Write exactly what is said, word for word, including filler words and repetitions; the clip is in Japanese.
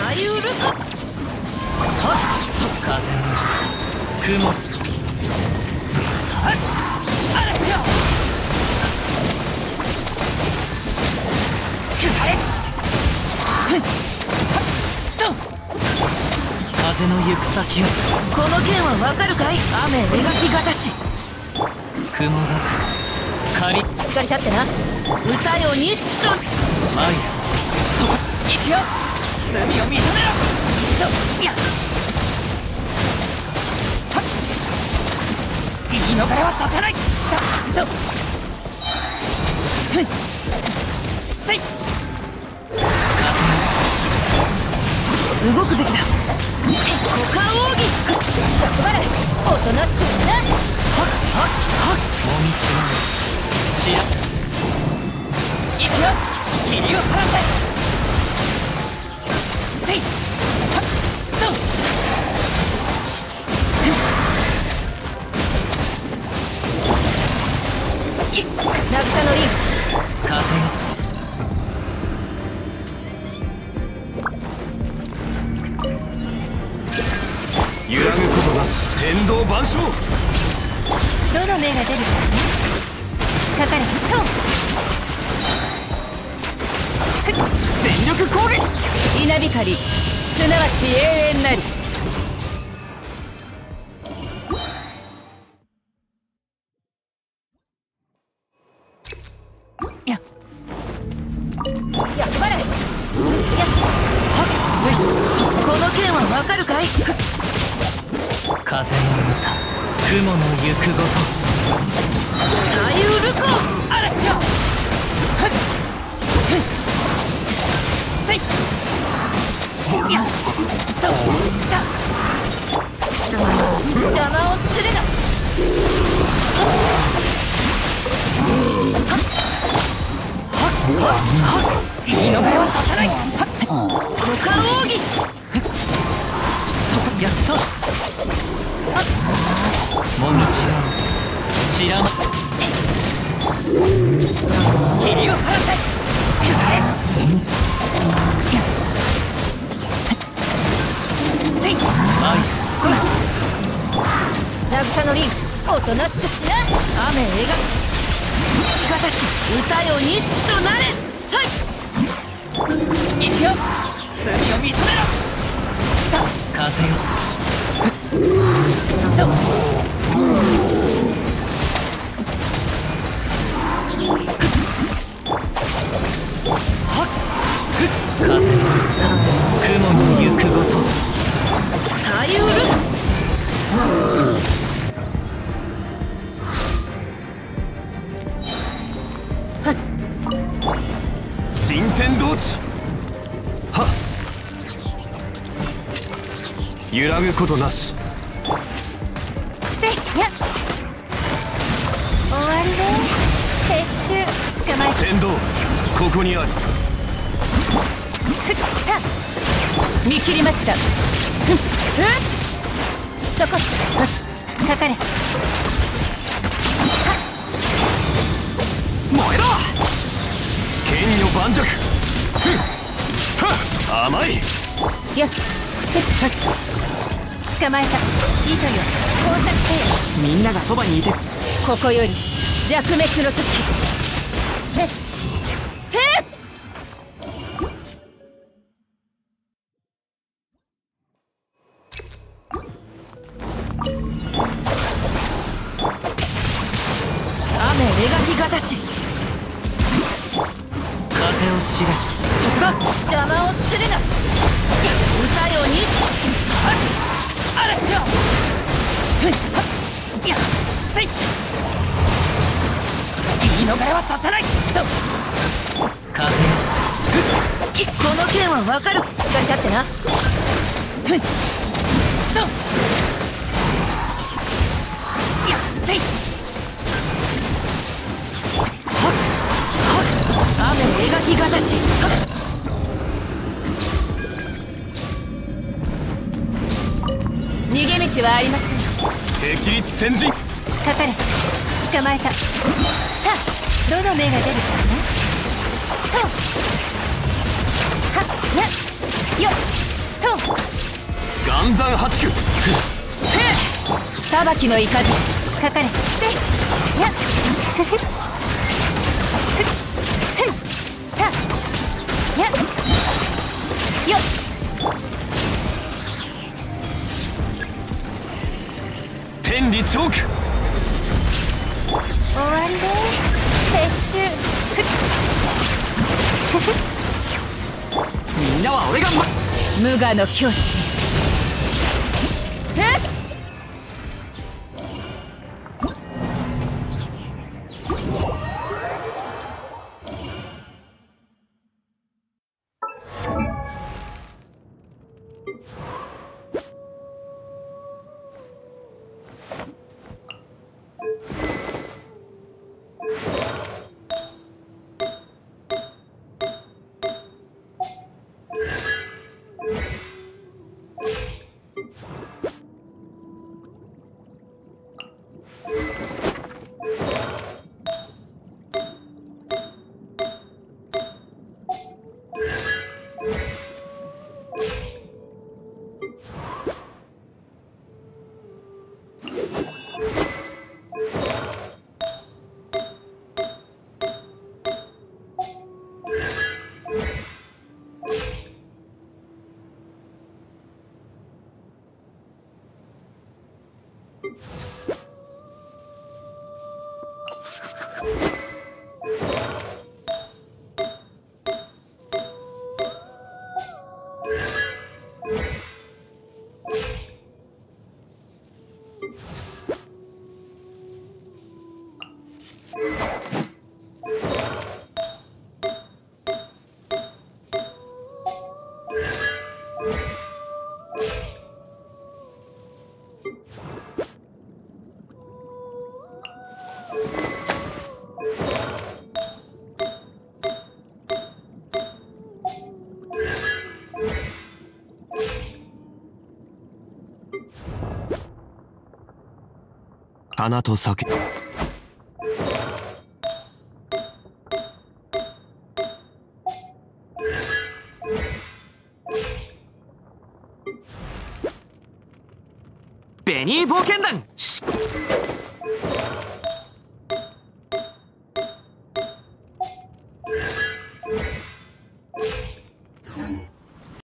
さゆるか。はっ、風の雲。はっ、嵐よ。くらえ。ふん、はっと。風の行く先を。この剣はわかるかい。雨描きがたし。雲が仮。しっかり立ってな。歌よ錦と。マイヤ、そこ行くよ。罪を認めろ。とやっ、はっ、言い逃れはさせない。とふん、せい。動くべきだ。股間奥義。頑張れ。おとなしくしな。はっはっはっ。もみちはちや。行くよ。霧を晴らせ。せい。はっと。渚のリン風が揺らぐことなす天道万象。 どの目が出るかね。かかれ。と全力攻撃。稲光すなわち永遠なり。やっやっばれ。やっはっ、つい。この剣はわかるかい。風の歌雲の行くごと。さゆるこ嵐よ。はっふん、せい。やっとだ。邪魔をするな。はっはっ、言い逃れはさせない。はっ、股間奥義。そこやっと。はっ、もみちは散らま。霧を晴らせ。くらえ。せい。マイそら。渚のリンおとなしくしな。雨描くかたし歌よ錦となれ。さい。行くよ。罪を認めろ。風よ。とはっ、風の雲の行くごと。さゆる。 新天道地。はっ、揺らぐことなし。 せいや終わりね。撤収捕まえ。 天道ここにあり。 くった見切りました。ふん、 そこ。かかれ。 燃えろ。剣女盤石。ふん、はっ、甘い。 やっ、 捕まえた。糸よ工作せよ。 みんながそばにいて。ここより弱滅の時。せせ雨描きがたし。風を知れ。そこだ。邪魔をするな。歌よ錦。はっ、嵐よ。ふん、はっ、やっ、せい。言い逃れはさせない。と風よ。この剣はわかる。しっかり立ってな。ふん、とやっ、せい。はっはっ、雨描きがたし。はっ、逃げ道はありません。 霹靂先陣。 かかれ。捕まえた。はっ、どの目が出るかね。とはっ、やっよっ。 と岩山八九。 裁きの雷かかれせやふふたやよっ天理チョーク。 終わりで撤収みんなは俺が無我の境地てっ花と酒。 ベニー冒険団。